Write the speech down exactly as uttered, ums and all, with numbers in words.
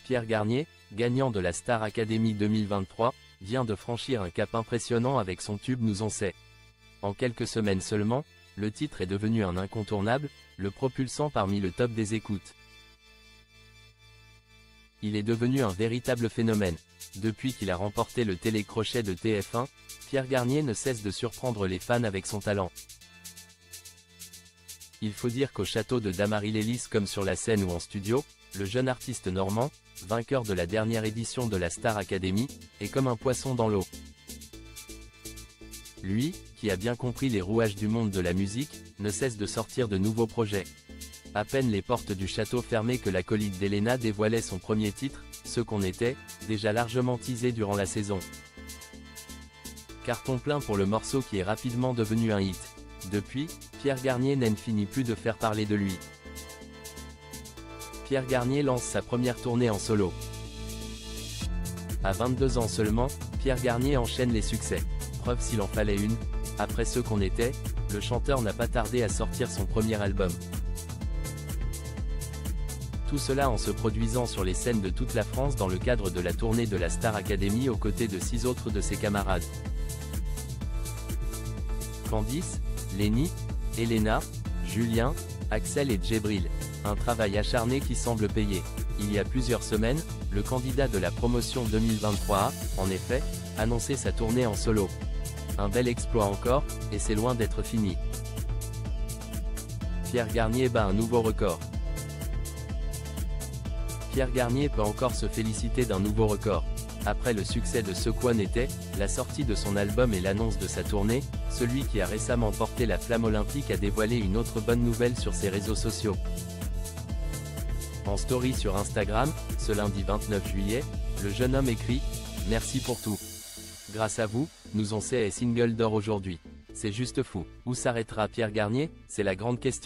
Pierre Garnier, gagnant de la Star Academy deux mille vingt-trois, vient de franchir un cap impressionnant avec son tube Nous on sait. En quelques semaines seulement, le titre est devenu un incontournable, le propulsant parmi le top des écoutes. Il est devenu un véritable phénomène. Depuis qu'il a remporté le télécrochet de T F un, Pierre Garnier ne cesse de surprendre les fans avec son talent. Il faut dire qu'au château de Damary-Lélis comme sur la scène ou en studio, le jeune artiste normand, vainqueur de la dernière édition de la Star Academy, est comme un poisson dans l'eau. Lui, qui a bien compris les rouages du monde de la musique, ne cesse de sortir de nouveaux projets. À peine les portes du château fermées que l'acolyte d'Elena dévoilait son premier titre, Ce qu'on était, déjà largement teasé durant la saison. Carton plein pour le morceau qui est rapidement devenu un hit. Depuis, Pierre Garnier n'en finit plus de faire parler de lui. Pierre Garnier lance sa première tournée en solo. À vingt-deux ans seulement, Pierre Garnier enchaîne les succès. Preuve s'il en fallait une, après Ce qu'on était, le chanteur n'a pas tardé à sortir son premier album. Tout cela en se produisant sur les scènes de toute la France dans le cadre de la tournée de la Star Academy aux côtés de six autres de ses camarades. Candice, Lénie, Elena, Julien, Axel et Djibril. Un travail acharné qui semble payer. Il y a plusieurs semaines, le candidat de la promotion deux mille vingt-trois a, en effet, annoncé sa tournée en solo. Un bel exploit encore, et c'est loin d'être fini. Pierre Garnier bat un nouveau record. Pierre Garnier peut encore se féliciter d'un nouveau record. Après le succès de Ce qu'on était, la sortie de son album et l'annonce de sa tournée, celui qui a récemment porté la flamme olympique a dévoilé une autre bonne nouvelle sur ses réseaux sociaux. En story sur Instagram, ce lundi vingt-neuf juillet, le jeune homme écrit « Merci pour tout. Grâce à vous, Nous on sait est single d'or aujourd'hui. C'est juste fou. Où s'arrêtera Pierre Garnier? C'est la grande question. »